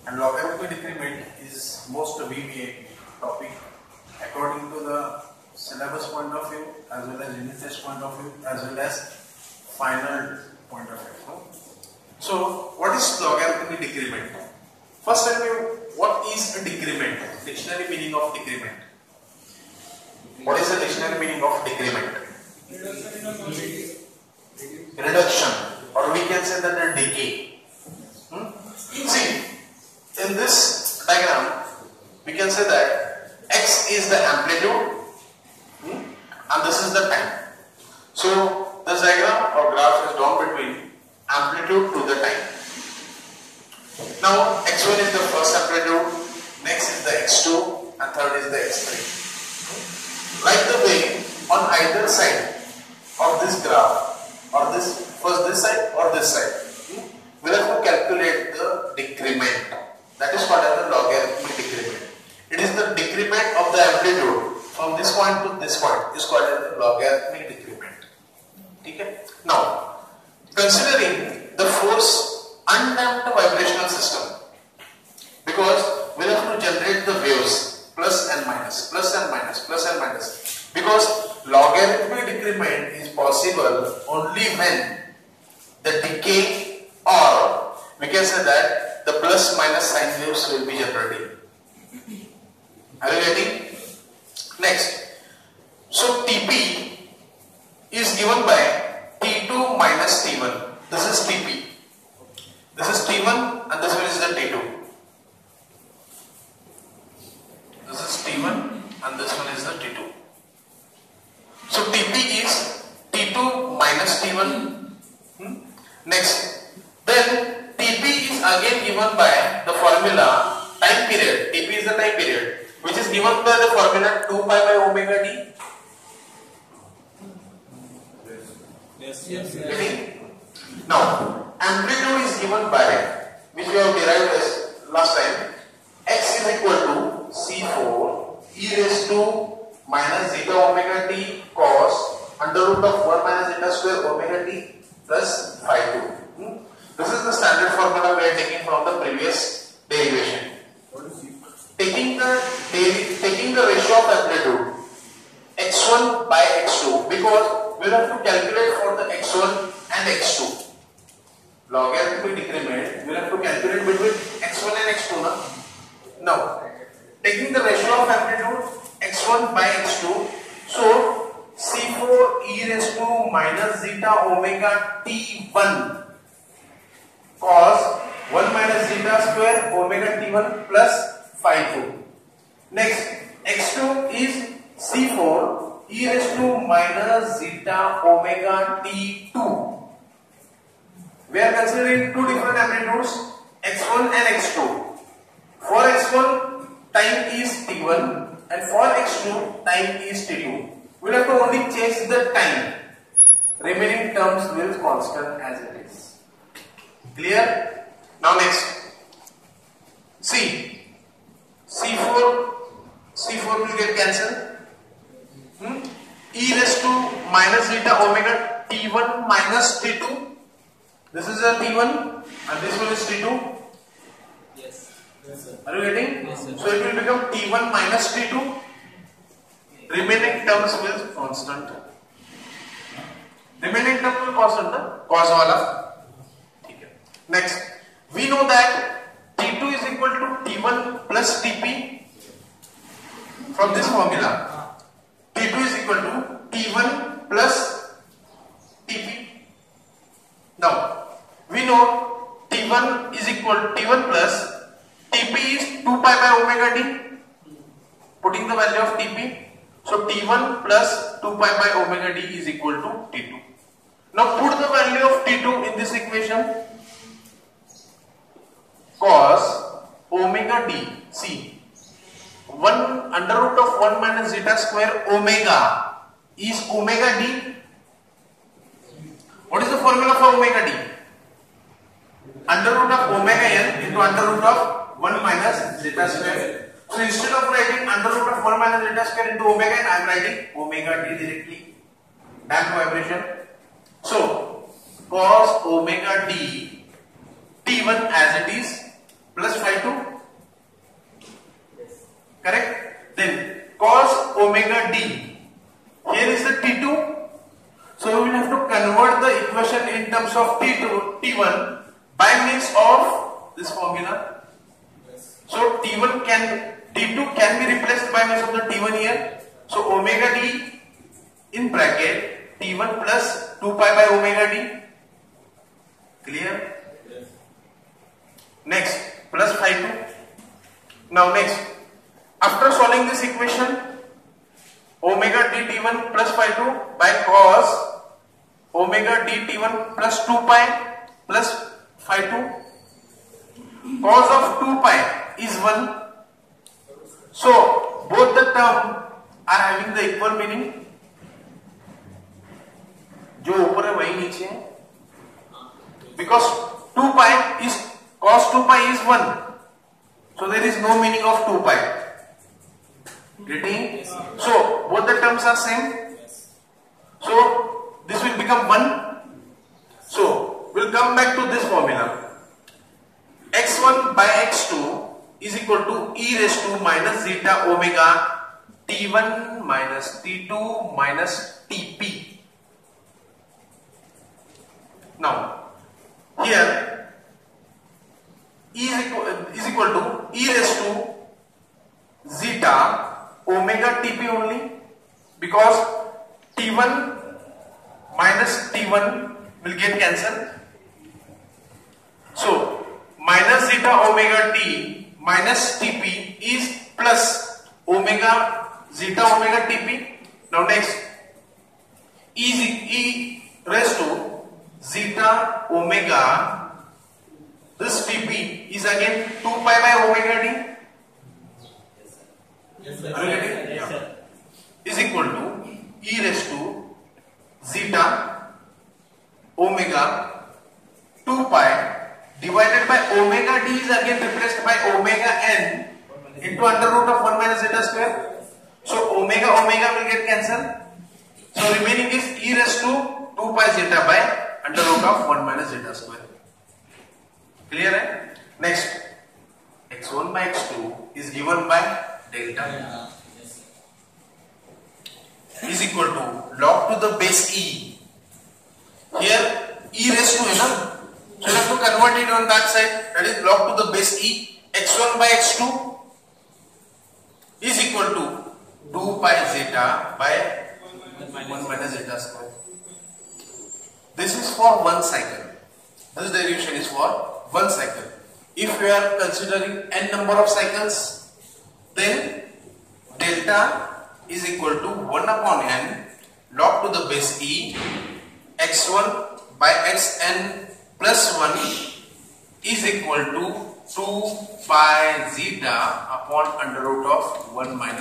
And logarithmic decrement is most abbreviated topic according to the syllabus point of view, as well as unit test point of view, as well as final point of view. So, what is logarithmic decrement? First, tell me what is a decrement? Dictionary meaning of decrement. What is the dictionary meaning of decrement? Reduction, or we can say that a decay. See, in this diagram, we can say that x is the amplitude and this is the time. So, this diagram or graph is drawn between amplitude to the time. Now, x1 is the first amplitude, next is the x2 and third is the x3. Like the way on either side of this graph, or first this side or this side, we have to calculate the decrement. That is called as the logarithmic decrement. It is the decrement of the amplitude from this point to this point is called as the logarithmic decrement. Okay? Now, considering the force undamped vibrational system, because we have to generate the waves plus and minus, plus and minus, plus and minus, because logarithmic decrement is possible only when the decay, or we can say that the plus minus sine waves will be generated. Are you getting? Next, so Tp is given by T2 minus T1. This is Tp. This is T1 and this one is the T2. This is T1 and this one is the T2. So Tp is T2 minus T1. Next, then Tp is again given by the formula time period. Tp is the time period, which is given by the formula 2 pi by omega d. Yes. Now, amplitude is given by, which we have derived as last time, x is equal to C4 e raised to minus zeta omega t cos under root of 1 minus zeta square omega t plus phi 2. This is the standard formula we are taking from the previous derivation. Taking the ratio of amplitude x1 by x2, because we have to calculate for the x1 and x2. Logarithmic decrement, we have to calculate between x1 and x2. Now, taking the ratio of amplitude x1 by x2, so C4 e raised to minus zeta omega t1 cos 1 minus zeta square omega t1 plus phi 2. Next, x2 is C4 e raised to minus zeta omega t2. We are considering two different amplitudes, x1 and x2. For x1, time is t1 and for x2, time is t2. We have to only change the time. Remaining terms will constant as it is. Clear? Now next, see, C4 will get cancelled. E raised to minus zeta omega t1 minus t2. This is a t1 and this one is t2. Yes, sir. Are you getting? Yes, sir. So it will become t1 minus t2. Remaining terms will constant. Remaining term will constant, cos wala. Next, we know that t2 is equal to t1 plus tp from this formula. T2 is equal to t1 plus tp. Now, we know t1 is equal to t1 plus tp is 2 pi by omega d. Putting the value of tp, so t1 plus 2 pi by omega d is equal to t2. Now put the value of t2 in this equation. Cos omega d, see, 1 under root of 1 minus zeta square omega is omega d. What is the formula for omega d? Under root of omega n into under root of 1 minus zeta square. So instead of writing under root of 1 minus zeta square into omega n, I am writing omega d directly. Damped vibration. So cos omega d t1 as it is plus phi 2. Correct? Then cos omega d. Here is the T2. So we will have to convert the equation in terms of T1 by means of this formula. So T2 can be replaced by means of the T1 here. So omega d in bracket T1 plus 2 pi by omega d. Clear? Yes. Next, plus phi 2. Now next, after solving this equation, omega d T1 plus phi 2 by cos omega d T1 plus 2 pi plus phi 2. Cos of 2 pi is 1. So both the term are having the equal meaning. जो ऊपर है वही नीचे है. Because 2 pi is cos 2 pi is 1. So there is no meaning of 2 pi. Getting? So both the terms are same. So this will become 1. So we'll come back to this formula. x1 by x2 is equal to e raised to minus zeta omega t1 minus t2 minus tp. Now here e is equal to e raised to zeta omega tp only, because t1 minus t1 will get cancelled. So minus zeta omega t minus tp is plus omega zeta omega tp. Now next, e raised to zeta omega, this tp is again 2 pi by omega d. Yes, sir. Are you getting? Yes, sir. Is equal to e raised to zeta omega 2 pi divided by omega d is again replaced by omega n into under root of 1 minus zeta square. So omega will get cancelled. So remaining is e raised to 2 pi zeta by under root of 1 minus zeta square. Clear? Hai? Next, x1 by x2 is given by delta Yes, is equal to log to the base e. Here e raised to है ना, so you have to convert it on that side. That is log to the base e. x1 by x2 is equal to 2 pi zeta by 1 minus zeta square. This is for one cycle. This derivation is for one cycle. If we are considering n number of cycles, then delta is equal to 1 upon n log to the base e x1 by xn plus 1 is equal to 2 pi zeta upon under root of 1 minus